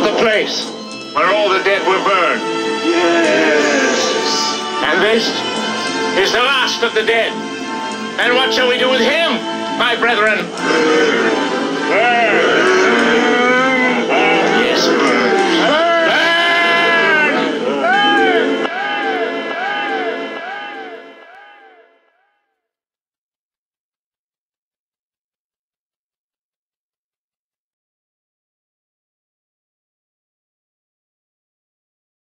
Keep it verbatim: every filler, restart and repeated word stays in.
the place where all the dead were burned. Yes. And this is the last of the dead. And what shall we do with him, my brethren? Burn.